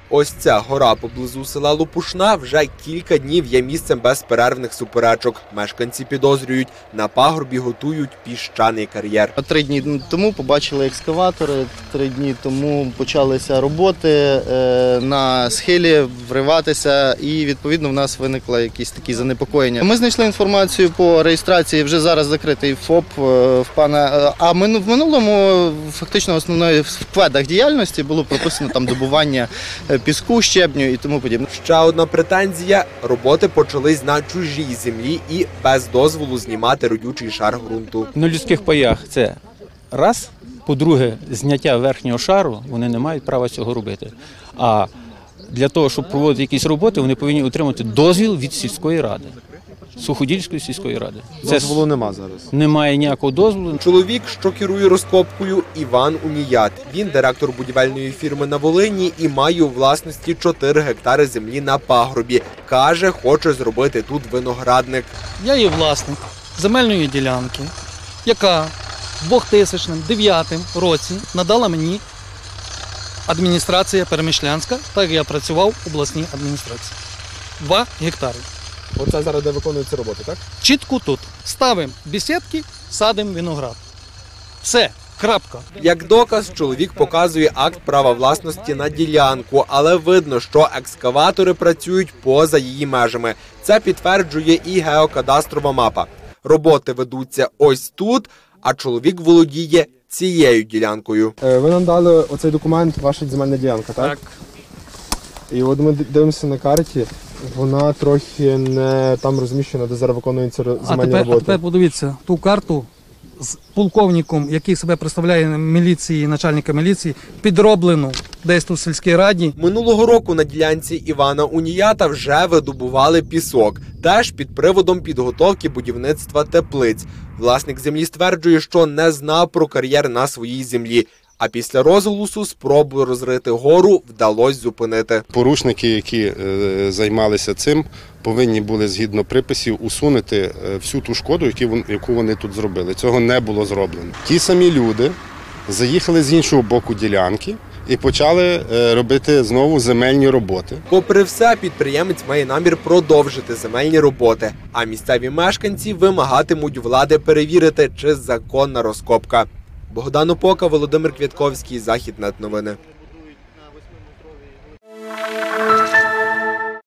Ось ця гора поблизу села Лопушна вже кілька днів є місцем безперервних суперечок. Мешканці підозрюють, на пагорбі готують піщаний кар'єр. 3 дні тому побачили екскаватори, 3 дні тому почалися роботи на схилі, вриватися, і відповідно в нас виникло якісь такі занепокоєння. Ми знайшли інформацію по реєстрації, вже зараз закритий ФОП в пана, а в минулому фактично основною в кведах діяльності було прописано там добування піску, щебню і тому подібне. Ще одна претензія – роботи почались на чужій землі і без дозволу знімати родючий шар ґрунту. На людських паях це раз. По-друге, зняття верхнього шару, вони не мають права цього робити. А для того, щоб проводити якісь роботи, вони повинні отримати дозвіл від сільської ради. Суходільської сільської ради. Дозволу нема зараз? Немає ніякого дозволу. Чоловік, що керує розкопкою – Іван Уніят. Він директор будівельної фірми на Волині і має у власності 4 гектари землі на пагорбі. Каже, хоче зробити тут виноградник. Я є власник земельної ділянки, яка в 2009 році надала мені адміністрація Перемишлянська, так як я працював в обласній адміністрації. 2 гектари. Оце зараз де виконуються роботи, так? Чітко тут. Ставимо бесідки, садимо виноград. Все. Крапка. Як доказ, чоловік показує акт права власності на ділянку, але видно, що екскаватори працюють поза її межами. Це підтверджує і геокадастрова мапа. Роботи ведуться ось тут, а чоловік володіє цією ділянкою. Ви нам дали оцей документ, ваша земельна ділянка, так? Так. І от ми дивимося на карті, вона трохи не там розміщена, де зараз виконуються земельні роботи. А тепер подивіться ту карту з полковником, який себе представляє міліції, начальника міліції, підроблену десь тут в сільській раді. Минулого року на ділянці Івана Уніята вже видобували пісок, теж під приводом підготовки будівництва теплиць. Власник землі стверджує, що не знав про кар'єр на своїй землі. А після розголосу спробу розрити гору вдалося зупинити. Порушники, які займалися цим, повинні були згідно приписів усунути всю ту шкоду, яку вони тут зробили. Цього не було зроблено. Ті самі люди заїхали з іншого боку ділянки і почали робити знову земельні роботи. Попри все, підприємець має намір продовжити земельні роботи, а місцеві мешканці вимагатимуть влади перевірити, чи законна розкопка. Богдан Опока, Володимир Квятковський, Західнет новини.